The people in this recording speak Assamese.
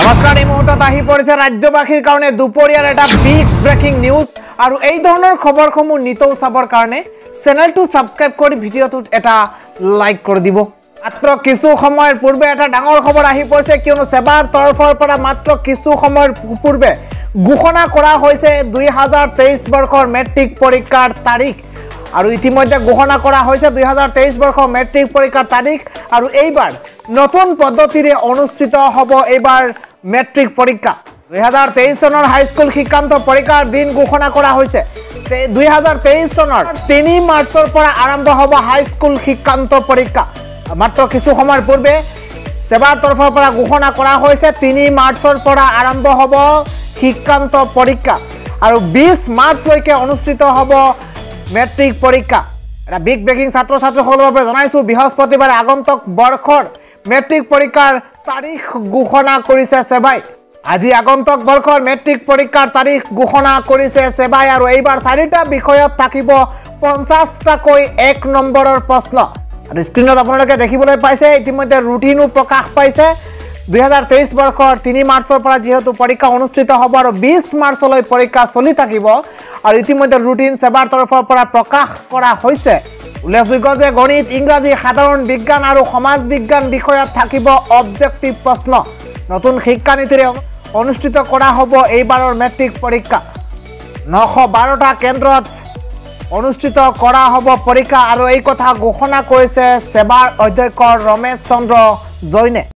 নমস্কাৰ এই মুহূৰ্তত আহি পৰিছে ৰাজ্যবাসীৰ কাৰণে দুপৰীয়াৰ এটা বিগ ব্ৰেকিং নিউজ আৰু এই ধৰণৰ খবৰসমূহ নিতৌ চাবৰ কাৰণে চেনেলটো সাবস্ক্ৰাইব কৰি ভিডিঅ'টোত এটা লাইক কৰি দিব। মাত্ৰ কিছু সময়ৰ পূৰ্বে এটা ডাঙৰ খবৰ আহি পৰিছে কিয়নো সেৱাৰ তৰফৰ পৰা মাত্ৰ কিছু সময়ৰ পূৰ্বে ঘোষণা কৰা হৈছে 2023 বৰ্ষৰ মেট্ৰিক পৰীক্ষাৰ তাৰিখ আৰু ইতিমধ্যে ঘোষণা কৰা হৈছে 2023 বৰ্ষৰ মেট্ৰিক পৰীক্ষাৰ তাৰিখ আৰু এইবাৰ নতুন পদ্ধতিৰে অনুষ্ঠিত হ'ব এইবাৰ মেট্ৰিক পৰীক্ষা 2023 চনৰ হাইস্কুল শিক্ষান্ত পৰীক্ষাৰ দিন ঘোষণা কৰা হৈছে 2023 চনৰ 3 মাৰ্চৰ পৰা আৰম্ভ হ'ব হাইস্কুল শিক্ষান্ত পৰীক্ষা মাত্ৰ কিছু সময়ৰ পূৰ্বে সেৱাৰ তৰফৰ পৰা ঘোষণা কৰা হৈছে 3 মাৰ্চৰ পৰা আৰম্ভ হ'ব শিক্ষান্ত পৰীক্ষা আৰু 20 মাৰ্চ লৈকে অনুষ্ঠিত হ'ব মেট্ৰিক পৰীক্ষা এটা বিগ ব্ৰেকিং ছাত্ৰ ছাত্ৰীসকলৰ বাবে জনাইছো বৃহস্পতিবাৰে আগন্তুক বৰ্ষৰ মেট্ৰিক পৰীক্ষাৰ তাৰিখ ঘোষণা কৰিছে সেৱাই আজি আগন্তুক বৰ্ষৰ মেট্ৰিক পৰীক্ষাৰ তাৰিখ ঘোষণা কৰিছে সেৱাই আৰু এইবাৰ চাৰিটা বিষয়ত থাকিব 50টাকৈ 1 নম্বৰৰ প্ৰশ্ন আৰু স্ক্ৰিনত আপোনালোকে দেখিবলৈ পাইছে ইতিমধ্যে ৰুটিনো প্ৰকাশ পাইছে 2023 বৰ্ষৰ 3 মাৰ্চৰ পৰা যেহেতু পৰীক্ষা অনুষ্ঠিত হ'ব আৰু 20 মাৰ্চলৈ পৰীক্ষা চলি থাকিব আৰু ইতিমধ্যে ৰুটিন সেৱাৰ তৰফৰ পৰা প্ৰকাশ কৰা হৈছে উল্লেখযোগ্য যে গণিত ইংৰাজী সাধাৰণ বিজ্ঞান আৰু সমাজ বিজ্ঞান বিষয়ত থাকিব অবজেক্টিভ প্ৰশ্ন নতুন শিক্ষা নীতিৰে অনুষ্ঠিত কৰা হ'ব এইবাৰৰ মেট্ৰিক পৰীক্ষা 912টা কেন্দ্ৰত অনুষ্ঠিত কৰা হ'ব পৰীক্ষা আৰু এই কথা ঘোষণা কৰিছে সেৱাৰ অধ্যক্ষ ৰমেশ চন্দ্ৰ জৈনে।